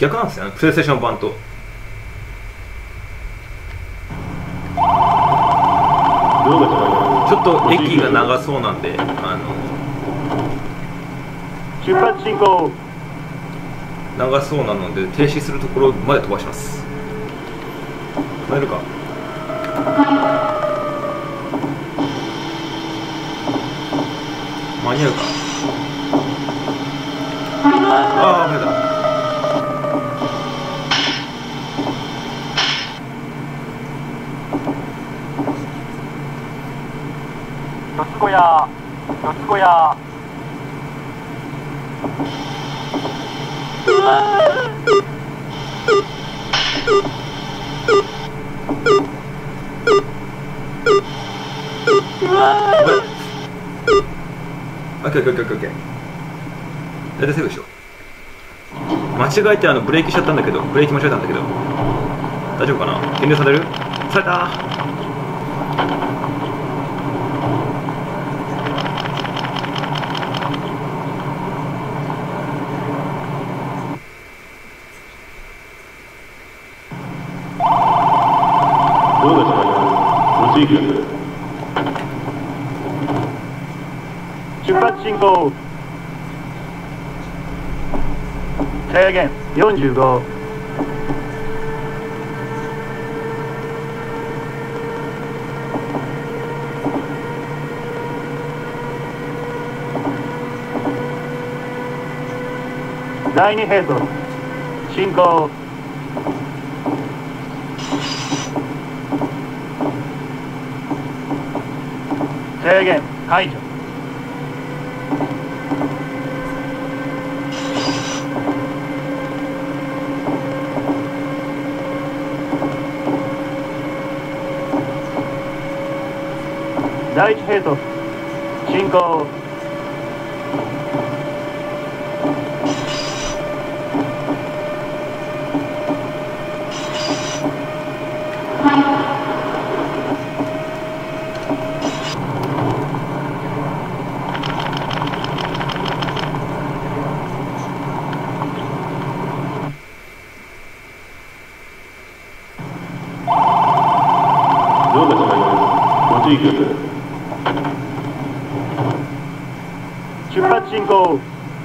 逆なんですよね、プレイステーション版と。ちょっと駅が長そうなんで、 出発進行。 長そうなので停止するところまで飛ばします。止めるか。間に合うか。ああ、危ない。 四つ小屋、四つ小屋。 オッケーオッケーオッケーオッケー。大体セーフでしょ。間違えてブレーキしちゃったんだけど、ブレーキ間違えたんだけど、大丈夫かな。減量される。された。 どうですか、ご注意ください。 出発進行。制限45。第2並走進行。制限解除。第1並走進行。 どうかしまいます。ご注意ください。 出発進行。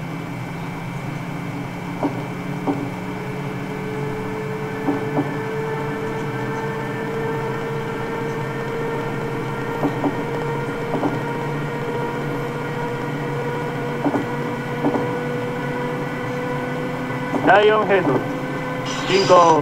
第4並走進行。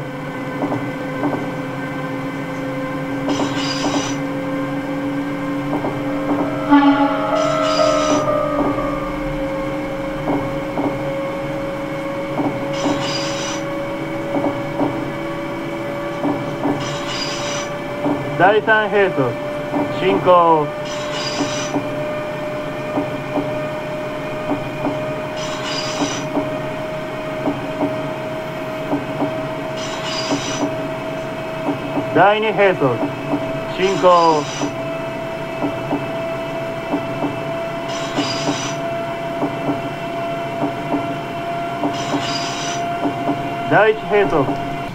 第3並走進行。第2並走進行。第1並走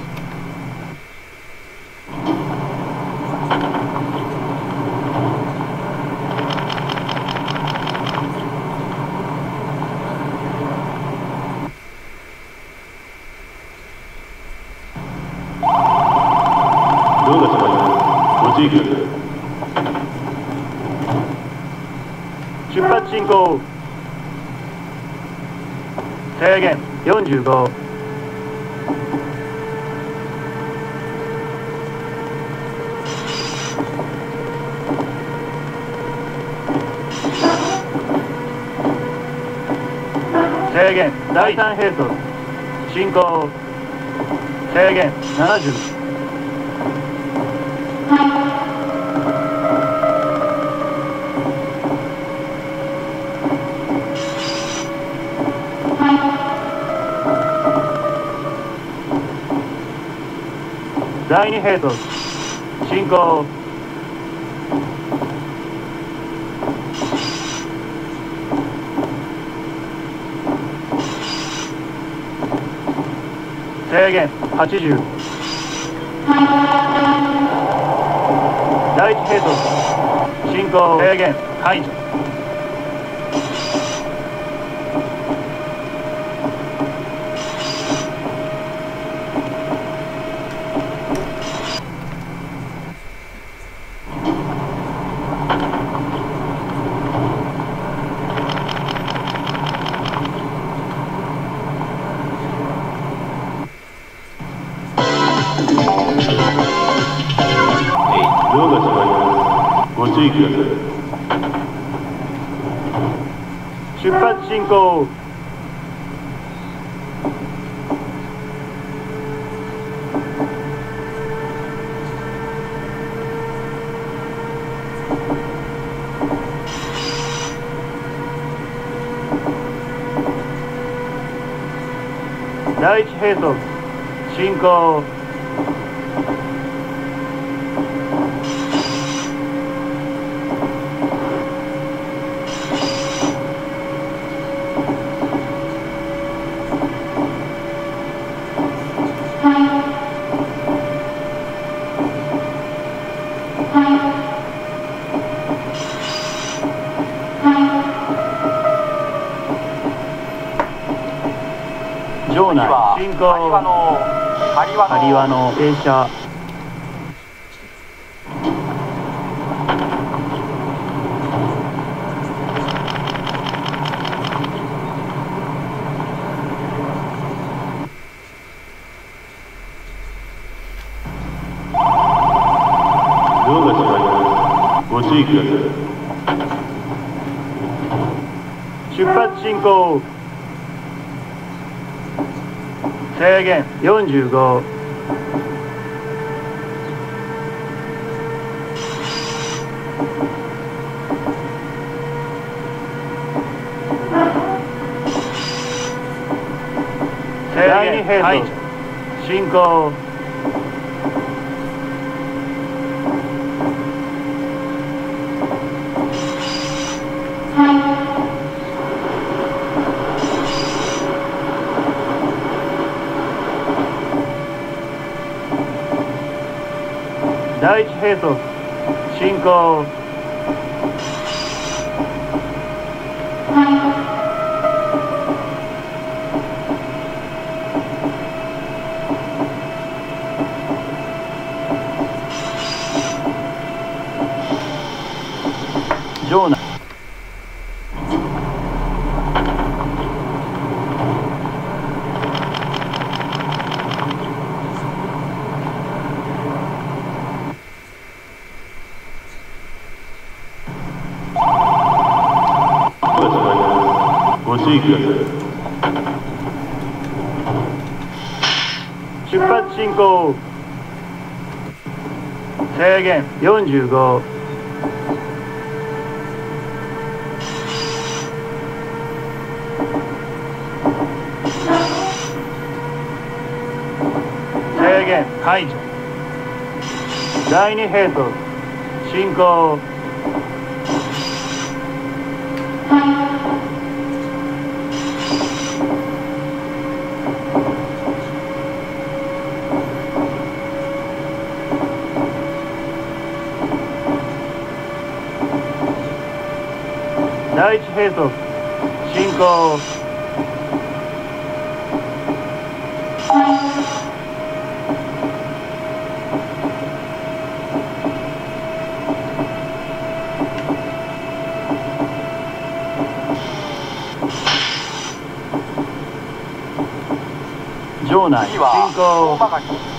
どうかしまいます。ご注意ください。 出発進行。制限45。制限第3並走進行。制限70。第2並走進行。 制限80。第一兵装進行制限解除。 ドアが閉まります。ご注意ください。 出発進行。第一兵装進行。場内進行。針輪の停車。 ドアが閉まります。ご注意ください。 出発進行。制限45。第二兵装進行。第一兵装進行。場内ご注意ください。 出発進行。制限45。制限解除。第二兵装進行。第一兵装進行。場内進行。